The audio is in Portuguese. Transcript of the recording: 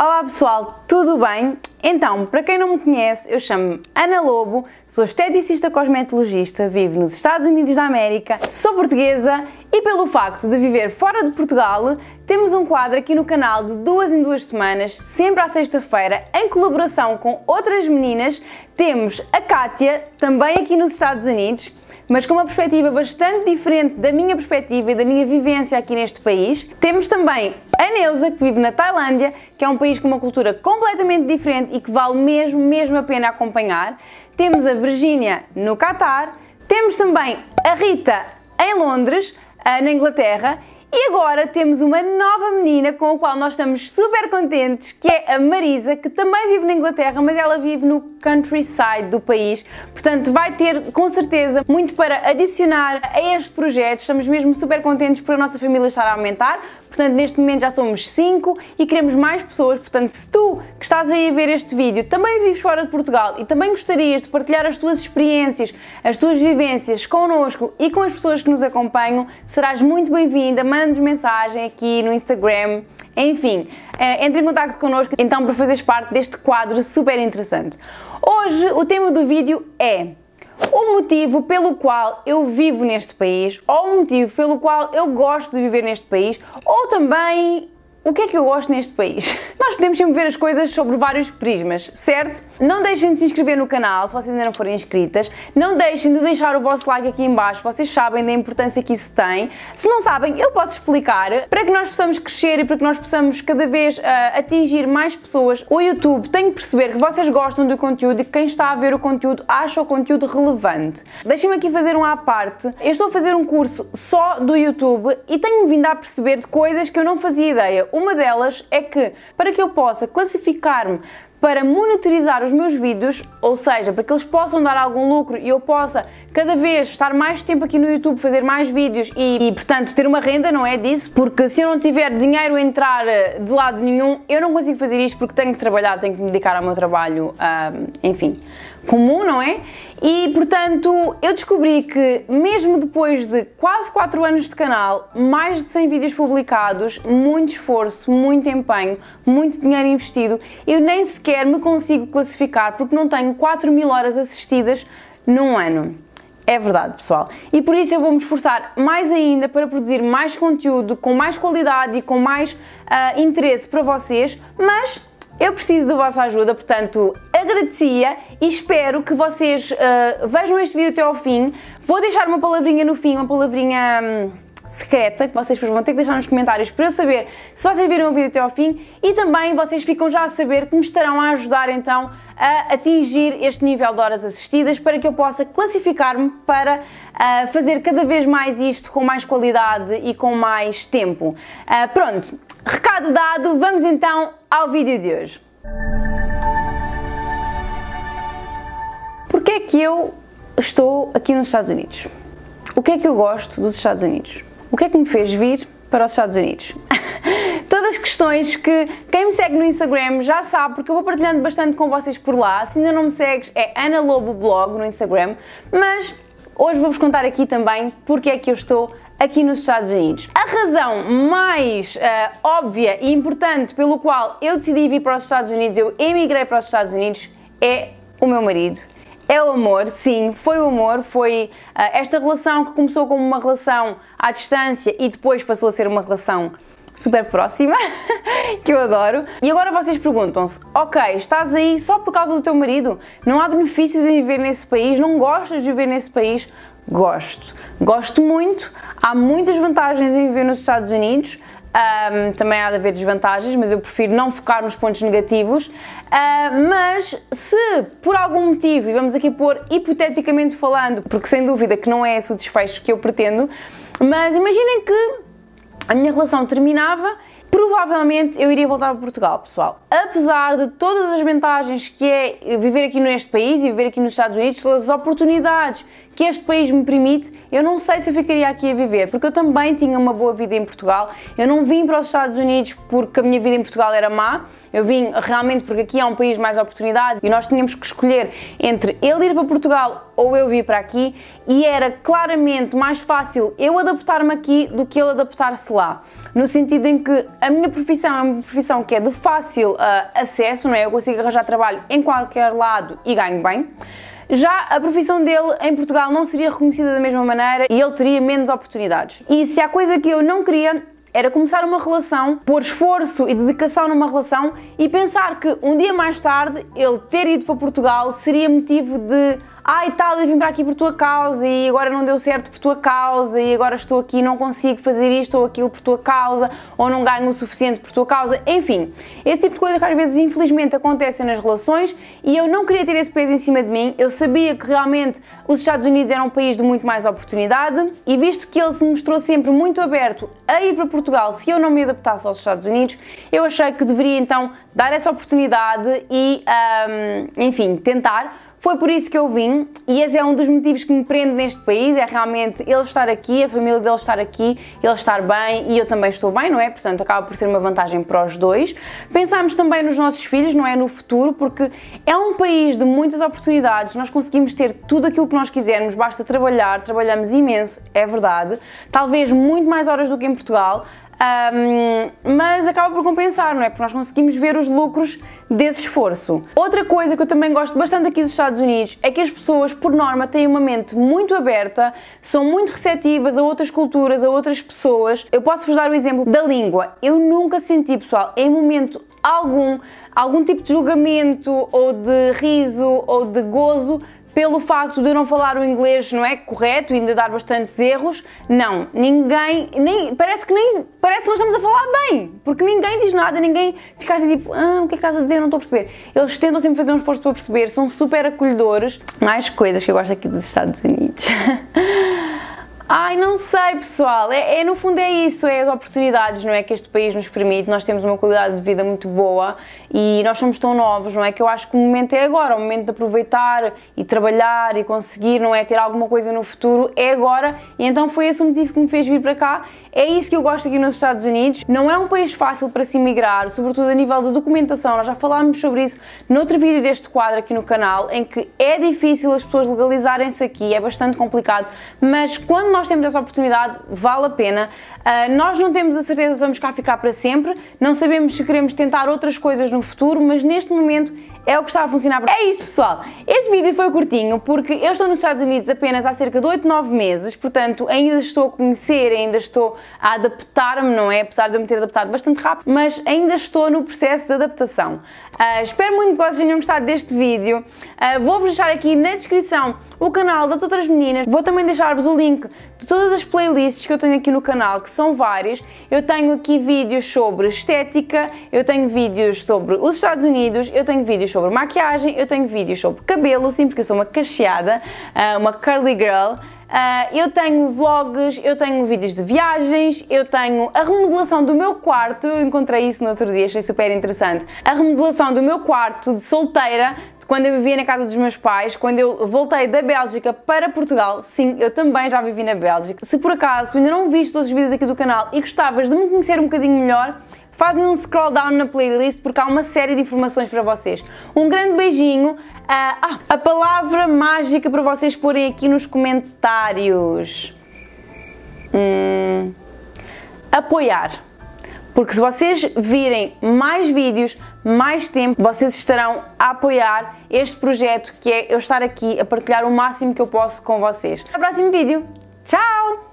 Olá pessoal, tudo bem? Então, para quem não me conhece, eu chamo-me Ana Lobo, sou esteticista cosmetologista, vivo nos Estados Unidos da América, sou portuguesa e pelo facto de viver fora de Portugal, temos um quadro aqui no canal de 2 em 2 semanas, sempre à sexta-feira, em colaboração com outras meninas. Temos a Kátia, também aqui nos Estados Unidos, mas com uma perspectiva bastante diferente da minha perspectiva e da minha vivência aqui neste país. Temos também a Neuza, que vive na Tailândia, que é um país com uma cultura completamente diferente e que vale mesmo a pena acompanhar. Temos a Virgínia no Catar, temos também a Rita em Londres, na Inglaterra, e agora temos uma nova menina com a qual nós estamos super contentes, que é a Marisa, que também vive na Inglaterra, mas ela vive no countryside do país, portanto vai ter com certeza muito para adicionar a este projeto. Estamos mesmo super contentes por a nossa família estar a aumentar, portanto neste momento já somos 5 e queremos mais pessoas. Portanto, se tu que estás aí a ver este vídeo também vives fora de Portugal e também gostarias de partilhar as tuas experiências, as tuas vivências connosco e com as pessoas que nos acompanham, serás muito bem-vinda. Manda-nos mensagem aqui no Instagram, enfim, entre em contato connosco então para fazeres parte deste quadro super interessante. Hoje o tema do vídeo é o motivo pelo qual eu vivo neste país, ou o motivo pelo qual eu gosto de viver neste país, ou também o que é que eu gosto neste país. Nós podemos sempre ver as coisas sobre vários prismas, certo? Não deixem de se inscrever no canal se vocês ainda não forem inscritas, não deixem de deixar o vosso like aqui em baixo, vocês sabem da importância que isso tem. Se não sabem, eu posso explicar. Para que nós possamos crescer e para que nós possamos cada vez atingir mais pessoas, o YouTube tem que perceber que vocês gostam do conteúdo e que quem está a ver o conteúdo acha o conteúdo relevante. Deixem-me aqui fazer um à parte. Eu estou a fazer um curso só do YouTube e tenho-me vindo a perceber de coisas que eu não fazia ideia. Uma delas é que, para que eu possa classificar-me para monitorizar os meus vídeos, ou seja, para que eles possam dar algum lucro e eu possa cada vez estar mais tempo aqui no YouTube, fazer mais vídeos e portanto ter uma renda, não é disso? Porque se eu não tiver dinheiro a entrar de lado nenhum, eu não consigo fazer isto porque tenho que trabalhar, tenho que me dedicar ao meu trabalho, enfim, comum, não é? E portanto eu descobri que mesmo depois de quase 4 anos de canal, mais de 100 vídeos publicados, muito esforço, muito empenho, muito dinheiro investido, eu nem sequer me consigo classificar porque não tenho 4.000 horas assistidas num ano. É verdade, pessoal. E por isso eu vou me esforçar mais ainda para produzir mais conteúdo, com mais qualidade e com mais interesse para vocês, mas eu preciso da vossa ajuda, portanto agradecia e espero que vocês vejam este vídeo até ao fim. Vou deixar uma palavrinha no fim, uma palavrinha secreta, que vocês vão ter que deixar nos comentários para eu saber se vocês viram o vídeo até ao fim, e também vocês ficam já a saber que me estarão a ajudar então a atingir este nível de horas assistidas para que eu possa classificar-me para fazer cada vez mais isto com mais qualidade e com mais tempo. Pronto, recado dado, vamos então ao vídeo de hoje. Porquê é que eu estou aqui nos Estados Unidos? O que é que eu gosto dos Estados Unidos? O que é que me fez vir para os Estados Unidos? Todas questões que quem me segue no Instagram já sabe, porque eu vou partilhando bastante com vocês por lá. Se ainda não me segues, é Ana Lobo Blog no Instagram, mas hoje vou-vos contar aqui também porque é que eu estou aqui nos Estados Unidos. A razão mais óbvia e importante pelo qual eu decidi vir para os Estados Unidos, eu emigrei para os Estados Unidos, é o meu marido. É o amor, sim, foi o amor, foi esta relação que começou como uma relação à distância e depois passou a ser uma relação super próxima, que eu adoro. E agora vocês perguntam-se, ok, estás aí só por causa do teu marido? Não há benefícios em viver nesse país? Não gostas de viver nesse país? Gosto. Gosto muito, há muitas vantagens em viver nos Estados Unidos. Também há de haver desvantagens, mas eu prefiro não focar nos pontos negativos. Mas se por algum motivo, e vamos aqui pôr hipoteticamente falando, porque sem dúvida que não é esse o desfecho que eu pretendo, mas imaginem que a minha relação terminava, provavelmente eu iria voltar para Portugal, pessoal. Apesar de todas as vantagens que é viver aqui neste país e viver aqui nos Estados Unidos, todas as oportunidades que este país me permite, eu não sei se eu ficaria aqui a viver, porque eu também tinha uma boa vida em Portugal. Eu não vim para os Estados Unidos porque a minha vida em Portugal era má, eu vim realmente porque aqui há um país de mais oportunidades e nós tínhamos que escolher entre ele ir para Portugal ou eu vir para aqui, e era claramente mais fácil eu adaptar-me aqui do que ele adaptar-se lá, no sentido em que a minha profissão é uma profissão que é de fácil acesso, não é? Eu consigo arranjar trabalho em qualquer lado e ganho bem. Já a profissão dele em Portugal não seria reconhecida da mesma maneira e ele teria menos oportunidades. E se há coisa que eu não queria era começar uma relação, pôr esforço e dedicação numa relação e pensar que um dia mais tarde ele ter ido para Portugal seria motivo de ai tal, eu vim para aqui por tua causa e agora não deu certo por tua causa e agora estou aqui e não consigo fazer isto ou aquilo por tua causa ou não ganho o suficiente por tua causa, enfim, esse tipo de coisa que às vezes infelizmente acontecem nas relações e eu não queria ter esse peso em cima de mim. Eu sabia que realmente os Estados Unidos eram um país de muito mais oportunidade e visto que ele se mostrou sempre muito aberto a ir para Portugal se eu não me adaptasse aos Estados Unidos, eu achei que deveria então dar essa oportunidade e, enfim, tentar. Foi por isso que eu vim e esse é um dos motivos que me prende neste país, é realmente ele estar aqui, a família dele estar aqui, ele estar bem e eu também estou bem, não é? Portanto, acaba por ser uma vantagem para os dois. Pensamos também nos nossos filhos, não é? No futuro, porque é um país de muitas oportunidades, nós conseguimos ter tudo aquilo que nós quisermos, basta trabalhar, trabalhamos imenso, é verdade, talvez muito mais horas do que em Portugal, mas acaba por compensar, não é? Porque nós conseguimos ver os lucros desse esforço. Outra coisa que eu também gosto bastante aqui dos Estados Unidos é que as pessoas, por norma, têm uma mente muito aberta, são muito receptivas a outras culturas, a outras pessoas. Eu posso-vos dar o exemplo da língua. Eu nunca senti, pessoal, em momento algum tipo de julgamento ou de riso ou de gozo pelo facto de eu não falar o inglês, não é, correto e ainda dar bastantes erros. Não, ninguém, parece que nós estamos a falar bem, porque ninguém diz nada, ninguém fica assim tipo, o que é que estás a dizer, eu não estou a perceber. Eles tentam sempre fazer um esforço para perceber, são super acolhedores. Mais coisas que eu gosto aqui dos Estados Unidos. Ai, não sei, pessoal, no fundo é isso, é as oportunidades, não é, que este país nos permite. Nós temos uma qualidade de vida muito boa e nós somos tão novos, não é, que eu acho que o momento é agora, o momento de aproveitar e trabalhar e conseguir, não é, ter alguma coisa no futuro, é agora. E então foi esse o motivo que me fez vir para cá. É isso que eu gosto aqui nos Estados Unidos. Não é um país fácil para se emigrar, sobretudo a nível de documentação. Nós já falámos sobre isso noutro vídeo deste quadro aqui no canal, em que é difícil as pessoas legalizarem-se aqui, é bastante complicado, mas quando nós temos essa oportunidade, vale a pena. Nós não temos a certeza que vamos cá ficar para sempre, não sabemos se queremos tentar outras coisas no futuro, mas neste momento é o que está a funcionar. É isto, pessoal. Este vídeo foi curtinho porque eu estou nos Estados Unidos apenas há cerca de 8, 9 meses, portanto ainda estou a conhecer, ainda estou a adaptar-me, não é? Apesar de eu me ter adaptado bastante rápido, mas ainda estou no processo de adaptação. Espero muito que vocês tenham gostado deste vídeo. Vou-vos deixar aqui na descrição o canal das outras meninas. Vou também deixar-vos o link de todas as playlists que eu tenho aqui no canal, que são várias. Eu tenho aqui vídeos sobre estética, eu tenho vídeos sobre os Estados Unidos, eu tenho vídeos sobre maquiagem, eu tenho vídeos sobre cabelo, sim, porque eu sou uma cacheada, uma curly girl. Eu tenho vlogs, eu tenho vídeos de viagens, eu tenho a remodelação do meu quarto, eu encontrei isso no outro dia, achei super interessante. A remodelação do meu quarto de solteira, quando eu vivia na casa dos meus pais, quando eu voltei da Bélgica para Portugal. Sim, eu também já vivi na Bélgica. Se por acaso ainda não viste todos os vídeos aqui do canal e gostavas de me conhecer um bocadinho melhor, fazem um scroll down na playlist porque há uma série de informações para vocês. Um grande beijinho. A palavra mágica para vocês porem aqui nos comentários. Apoiar. Porque se vocês virem mais vídeos, mais tempo, vocês estarão a apoiar este projeto, que é eu estar aqui a partilhar o máximo que eu posso com vocês. Até o próximo vídeo. Tchau!